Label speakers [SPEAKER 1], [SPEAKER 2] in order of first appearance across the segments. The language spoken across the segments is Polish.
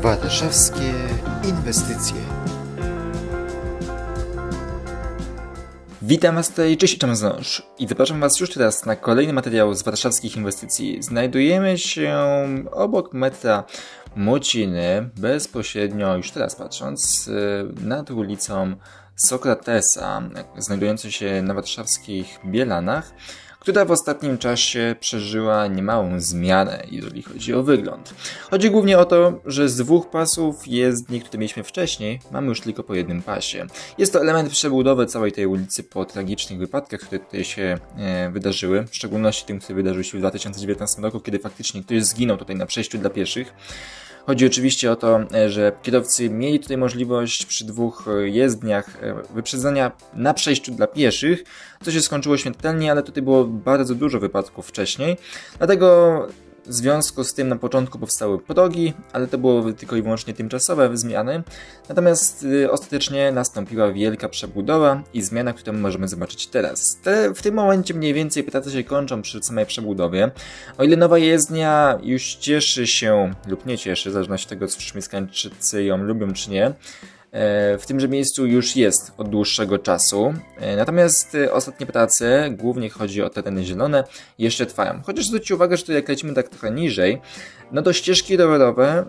[SPEAKER 1] Warszawskie inwestycje. Witam Was tutaj, cześć, Tomasznosz i zapraszam Was już teraz na kolejny materiał z warszawskich inwestycji. Znajdujemy się obok metra Młociny, bezpośrednio, już teraz patrząc, nad ulicą Sokratesa, znajdującej się na warszawskich Bielanach, która w ostatnim czasie przeżyła niemałą zmianę, jeżeli chodzi o wygląd. Chodzi głównie o to, że z dwóch pasów jezdni, które mieliśmy wcześniej, mamy już tylko po jednym pasie. Jest to element przebudowy całej tej ulicy po tragicznych wypadkach, które tutaj się wydarzyły, w szczególności tym, które wydarzyły się w 2019 roku, kiedy faktycznie ktoś zginął tutaj na przejściu dla pieszych. Chodzi oczywiście o to, że kierowcy mieli tutaj możliwość przy dwóch jezdniach wyprzedzania na przejściu dla pieszych, co się skończyło śmiertelnie, ale tutaj było bardzo dużo wypadków wcześniej. Dlatego w związku z tym na początku powstały progi, ale to było tylko i wyłącznie tymczasowe zmiany. Natomiast ostatecznie nastąpiła wielka przebudowa i zmiana, którą możemy zobaczyć teraz. W tym momencie mniej więcej prace się kończą przy samej przebudowie. O ile nowa jezdnia już cieszy się lub nie cieszy, w zależności od tego, czy mieszkańcy ją lubią czy nie, w tymże miejscu już jest od dłuższego czasu. Natomiast ostatnie prace, głównie chodzi o tereny zielone, jeszcze trwają. Chociaż zwróćcie uwagę, że tu jak lecimy tak trochę niżej, no to ścieżki rowerowe,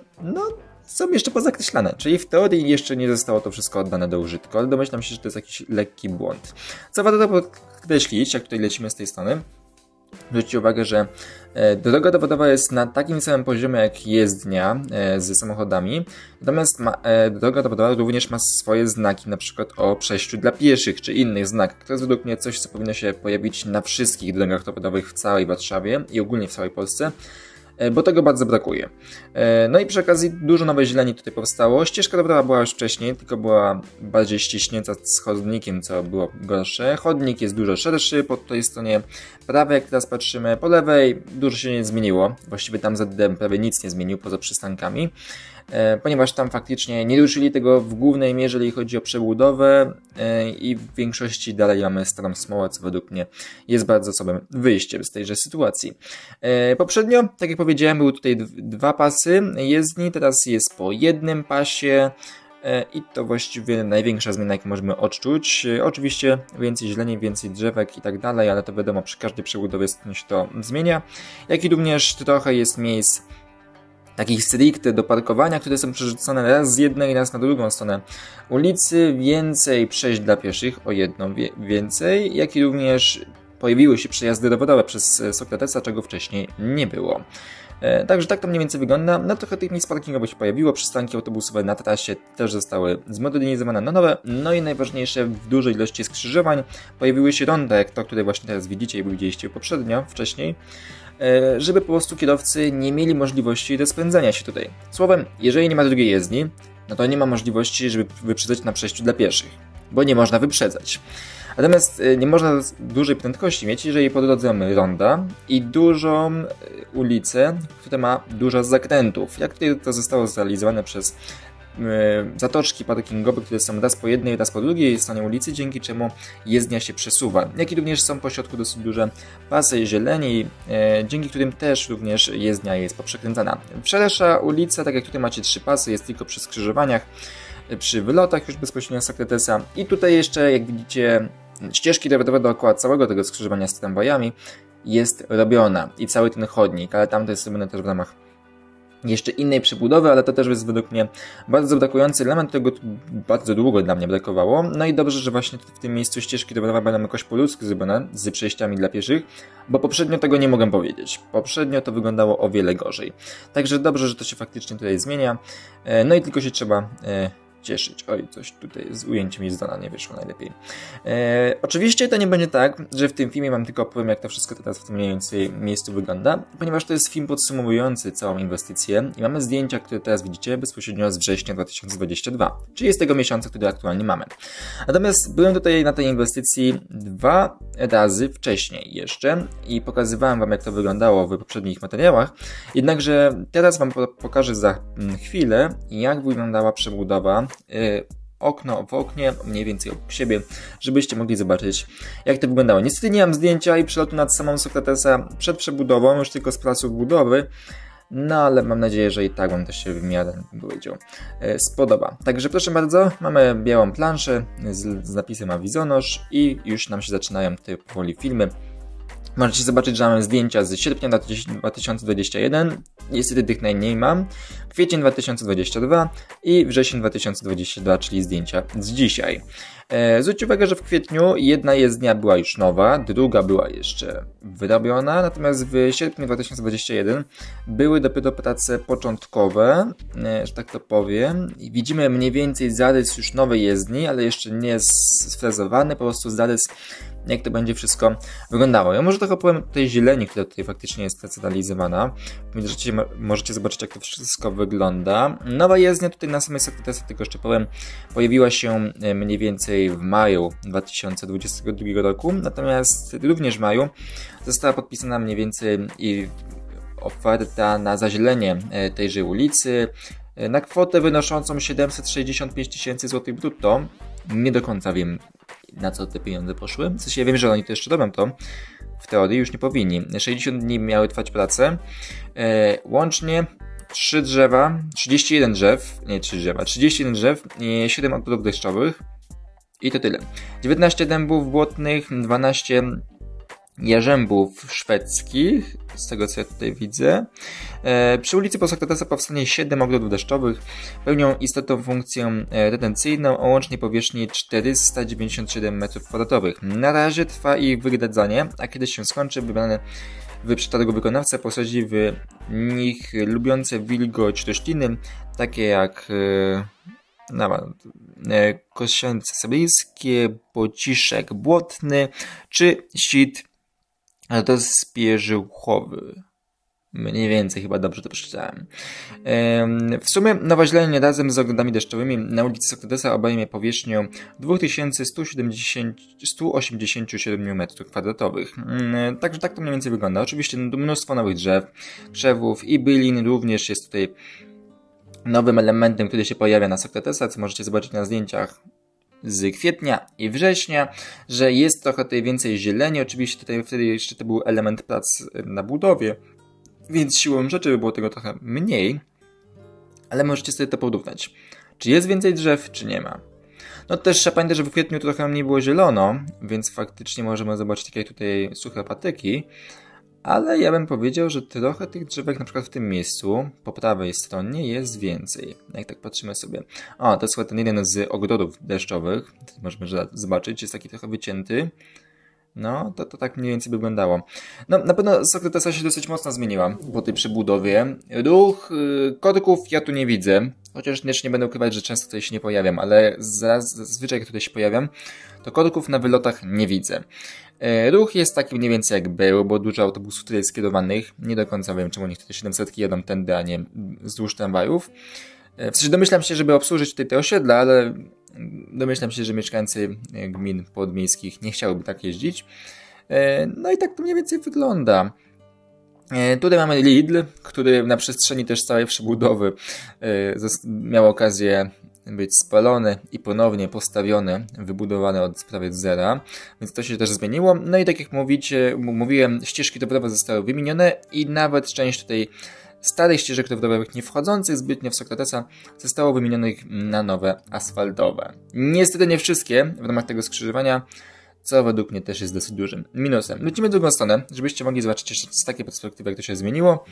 [SPEAKER 1] są jeszcze pozakreślane. Czyli w teorii jeszcze nie zostało to wszystko oddane do użytku, ale domyślam się, że to jest jakiś lekki błąd. Co warto podkreślić, jak tutaj lecimy z tej strony, zwróćcie uwagę, że droga rowerowa jest na takim samym poziomie jak jezdnia z samochodami, natomiast droga rowerowa również ma swoje znaki, na przykład o przejściu dla pieszych czy innych znakach. To jest według mnie coś, co powinno się pojawić na wszystkich drogach rowerowych w całej Warszawie i ogólnie w całej Polsce, bo tego bardzo brakuje. No i przy okazji dużo nowej zieleni tutaj powstało. Ścieżka rowerowa była już wcześniej, tylko była bardziej ściśnięta z chodnikiem, co było gorsze. Chodnik jest dużo szerszy po tej stronie prawej, jak teraz patrzymy. Po lewej dużo się nie zmieniło. Właściwie tam ZDM prawie nic nie zmienił poza przystankami, ponieważ tam faktycznie nie ruszyli tego w głównej mierze, jeżeli chodzi o przebudowę i w większości dalej mamy starą smołę, co według mnie jest bardzo słabym wyjściem z tejże sytuacji. Poprzednio, tak jak powiedziałem, były tutaj dwa pasy jezdni, teraz jest po jednym pasie i to właściwie największa zmiana, jaką możemy odczuć. Oczywiście więcej zieleni, więcej drzewek i tak dalej, ale to wiadomo, przy każdej przebudowie się to zmienia, jak i również trochę jest miejsc takich stricte do parkowania, które są przerzucone raz z jednej, raz na drugą stronę ulicy, więcej przejść dla pieszych, o jedno więcej, jak i również pojawiły się przejazdy rowerowe przez Sokratesa, czego wcześniej nie było. Także tak to mniej więcej wygląda. No trochę tych miejsc parkingowych się pojawiło, przystanki autobusowe na trasie też zostały zmodernizowane na nowe, no i najważniejsze, w dużej ilości skrzyżowań pojawiły się ronda, jak to, które właśnie teraz widzicie i widzieliście poprzednio, wcześniej, żeby po prostu kierowcy nie mieli możliwości rozpędzania się tutaj. Słowem, jeżeli nie ma drugiej jezdni, no to nie ma możliwości, żeby wyprzedzać na przejściu dla pieszych, bo nie można wyprzedzać. Natomiast nie można dużej prędkości mieć, jeżeli po drodze mamy ronda i dużą ulicę, która ma dużo zakrętów. Jak tutaj to zostało zrealizowane przez zatoczki parkingowe, które są raz po jednej, raz po drugiej stronie ulicy, dzięki czemu jezdnia się przesuwa. Jak i również są po środku dosyć duże pasy zieleni, dzięki którym też również jezdnia jest poprzekręcana. Szersza ulica, tak jak tutaj macie 3 pasy, jest tylko przy skrzyżowaniach, przy wylotach już bezpośrednio z Sokratesa. I tutaj jeszcze, jak widzicie, ścieżki rowerowe dookoła całego tego skrzyżowania z tramwajami jest robiona i cały ten chodnik, ale tam to jest robione też w ramach jeszcze innej przebudowy, ale to też jest według mnie bardzo brakujący element, którego bardzo długo dla mnie brakowało. No i dobrze, że właśnie w tym miejscu ścieżki rowerowe będą jakoś po ludzku zrobione z przejściami dla pieszych, bo poprzednio tego nie mogę powiedzieć. Poprzednio to wyglądało o wiele gorzej. Także dobrze, że to się faktycznie tutaj zmienia. No i tylko się trzeba cieszyć. Oj, coś tutaj z ujęciem jest dana, nie wyszło najlepiej. Oczywiście to nie będzie tak, że w tym filmie mam tylko opowiem, jak to wszystko teraz w tym mniej więcej miejscu wygląda, ponieważ to jest film podsumowujący całą inwestycję i mamy zdjęcia, które teraz widzicie bezpośrednio z września 2022, czyli z tego miesiąca, który aktualnie mamy. Natomiast byłem tutaj na tej inwestycji 2 razy wcześniej jeszcze i pokazywałem wam, jak to wyglądało w poprzednich materiałach, jednakże teraz wam pokażę za chwilę, jak wyglądała przebudowa okno w oknie, mniej więcej obok siebie, żebyście mogli zobaczyć, jak to wyglądało. Niestety nie mam zdjęcia i przelotu nad samą Sokratesa przed przebudową, już tylko z placu budowy. no ale mam nadzieję, że i tak Wam to się w miarę, bym powiedział, spodoba. Także proszę bardzo, mamy białą planszę z napisem Avizonosz i już nam się zaczynają te powoli filmy. Możecie zobaczyć, że mamy zdjęcia z sierpnia 2021, niestety tych najmniej mam, kwiecień 2022 i wrzesień 2022, czyli zdjęcia z dzisiaj. Zwróćcie uwagę, że w kwietniu jedna jezdnia była już nowa, druga była jeszcze wyrobiona, natomiast w sierpniu 2021 były dopiero prace początkowe, że tak to powiem. I widzimy mniej więcej zarys już nowej jezdni, ale jeszcze nie jest sfrezowany, po prostu zarys, jak to będzie wszystko wyglądało. Ja może trochę powiem o tej zieleni, która tutaj faktycznie jest zrealizowana. Możecie zobaczyć, jak to wszystko wygląda. Nowa jezdnia tutaj na samej Sokratesa, tylko jeszcze powiem, pojawiła się mniej więcej w maju 2022 roku, natomiast również w maju została podpisana mniej więcej i oferta na zazielenie tejże ulicy na kwotę wynoszącą 765 tysięcy złotych brutto. Nie do końca wiem, na co te pieniądze poszły. W sensie ja wiem, że oni to jeszcze robią to. W teorii już nie powinni. 60 dni miały trwać prace. Łącznie 31 drzew, 7 odporów deszczowych i to tyle. 19 dębów błotnych, 12 jarzębów szwedzkich, z tego co ja tutaj widzę. Przy ulicy Sokratesa powstanie 7 ogrodów deszczowych, pełnią istotną funkcję retencyjną o łącznej powierzchni 497 m2. Na razie trwa ich wygadzanie, a kiedy się skończy, wybrany w przetargu wykonawca posadzi w nich lubiące wilgoć rośliny, takie jak kosięce syberyjskie, pociszek błotny czy sit rozpierzchłowy. Mniej więcej chyba dobrze to przeczytałem. W sumie nowa zieleń razem z ogrodami deszczowymi na ulicy Sokratesa obejmie powierzchnię 2187 m2. Także tak to mniej więcej wygląda. Oczywiście mnóstwo nowych drzew, krzewów i bylin również jest tutaj nowym elementem, który się pojawia na Sokratesa, co możecie zobaczyć na zdjęciach z kwietnia i września, że jest trochę tutaj więcej zieleni. Oczywiście tutaj wtedy jeszcze to był element prac na budowie, więc siłą rzeczy by było tego trochę mniej, ale możecie sobie to porównać. Czy jest więcej drzew, czy nie ma? No też trzeba pamiętać, że w kwietniu trochę mniej było zielono, więc faktycznie możemy zobaczyć takie tutaj suche patyki, ale ja bym powiedział, że trochę tych drzewek na przykład w tym miejscu, po prawej stronie, jest więcej. Jak tak patrzymy sobie. O, to jest chyba ten jeden z ogrodów deszczowych. Możemy zobaczyć, jest taki trochę wycięty. No, to tak mniej więcej by wyglądało. No, na pewno Sokratesa się dosyć mocno zmieniła po tej przebudowie. Ruch korków ja tu nie widzę. Chociaż też nie będę ukrywać, że często tutaj się nie pojawiam, ale zazwyczaj jak tutaj się pojawiam, to korków na wylotach nie widzę. Ruch jest taki mniej więcej jak był, bo dużo autobusów tutaj skierowanych. Nie do końca wiem, czemu oni tutaj 700 jadą tędy, a nie wzdłuż tramwajów. W sensie domyślam się, żeby obsłużyć tutaj te osiedla, ale domyślam się, że mieszkańcy gmin podmiejskich nie chciałyby tak jeździć. No i tak to mniej więcej wygląda. Tutaj mamy Lidl, który na przestrzeni też całej przebudowy miał okazję być spalony i ponownie postawiony, wybudowany od prawie zera, więc to się też zmieniło. No i tak jak mówiłem, ścieżki rowerowe zostały wymienione i nawet część tutaj starych ścieżek rowerowych nie wchodzących zbytnio w Sokratesa zostało wymienionych na nowe asfaltowe. Niestety nie wszystkie w ramach tego skrzyżowania, co według mnie też jest dosyć dużym minusem. Lecimy w drugą stronę, żebyście mogli zobaczyć jeszcze z takiej perspektywy, jak to się zmieniło.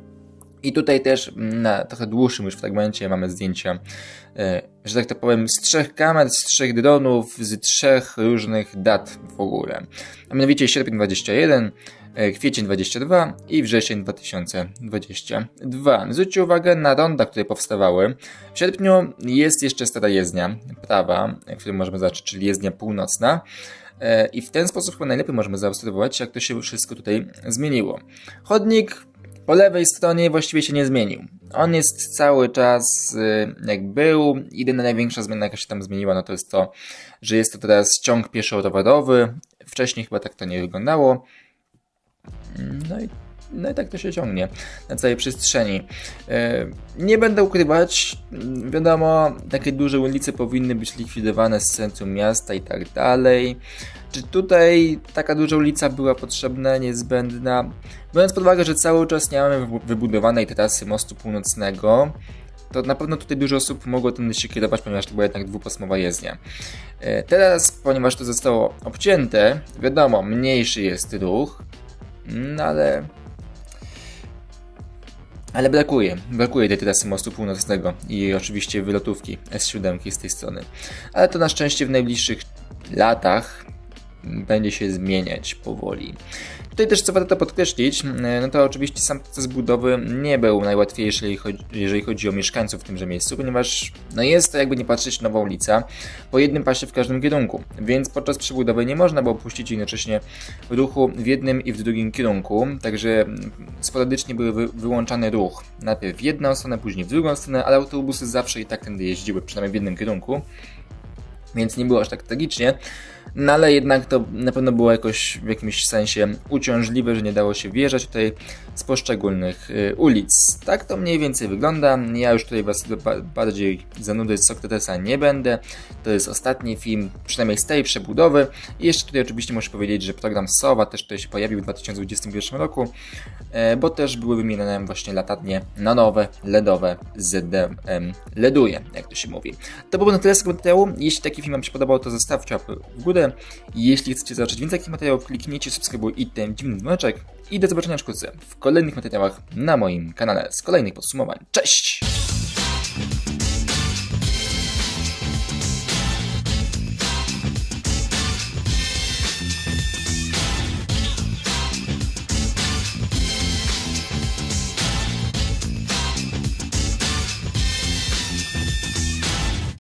[SPEAKER 1] I tutaj też na trochę dłuższym już fragmencie mamy zdjęcia, że tak to powiem, z 3 kamer, z 3 dronów, z 3 różnych dat w ogóle. A mianowicie sierpień 21, kwiecień 22 i wrzesień 2022. Zwróćcie uwagę na ronda, które powstawały. W sierpniu jest jeszcze stara jezdnia prawa, którą możemy zobaczyć, czyli jezdnia północna. I w ten sposób chyba najlepiej możemy zaobserwować, jak to się wszystko tutaj zmieniło. Chodnik po lewej stronie właściwie się nie zmienił. On jest cały czas jak był. Jedyna największa zmiana, jaka się tam zmieniła, no to jest to, że jest to teraz ciąg pieszo-rowerowy. Wcześniej chyba tak to nie wyglądało. No i No i tak to się ciągnie na całej przestrzeni. Nie będę ukrywać, wiadomo, takie duże ulice powinny być likwidowane z centrum miasta i tak dalej. Czy tutaj taka duża ulica była potrzebna, niezbędna? Biorąc pod uwagę, że cały czas nie mamy wybudowanej trasy mostu północnego, to na pewno tutaj dużo osób mogło tędy się kierować, ponieważ to była jednak dwupasmowa jezdnia. Teraz, ponieważ to zostało obcięte, wiadomo, mniejszy jest ruch, no ale brakuje tej trasy mostu północnego i oczywiście wylotówki S7 z tej strony. Ale to na szczęście w najbliższych latach będzie się zmieniać powoli. Tutaj też co warto podkreślić, no to oczywiście sam proces budowy nie był najłatwiejszy, jeżeli chodzi o mieszkańców w tymże miejscu, ponieważ no jest to, jakby nie patrzeć, nowa ulica po jednym pasie w każdym kierunku, więc podczas przebudowy nie można było puścić jednocześnie ruchu w jednym i w drugim kierunku, także sporadycznie były wyłączany ruch, najpierw w jedną stronę, później w drugą stronę, ale autobusy zawsze i tak tędy jeździły, przynajmniej w jednym kierunku, więc nie było aż tak tragicznie. No ale jednak to na pewno było jakoś w jakimś sensie uciążliwe, że nie dało się wjeżdżać tutaj z poszczególnych ulic. Tak to mniej więcej wygląda. Ja już tutaj was bardziej zanudzać z Sokratesa nie będę. To jest ostatni film, przynajmniej z tej przebudowy. I jeszcze tutaj oczywiście muszę powiedzieć, że program SOWA też tutaj się pojawił w 2021 roku, bo też były wymienione właśnie latarnie na nowe, LEDowe ZDM LEDuje, jak to się mówi. To było na tyle z tego materiału. Jeśli taki film wam się podobał, to zostawcie łapkę w górę. Jeśli chcecie zobaczyć więcej takich materiałów, kliknijcie subskrybuj i ten dziwny dzwoneczek. I do zobaczenia wkrótce w kolejnych materiałach na moim kanale z kolejnych podsumowań. Cześć!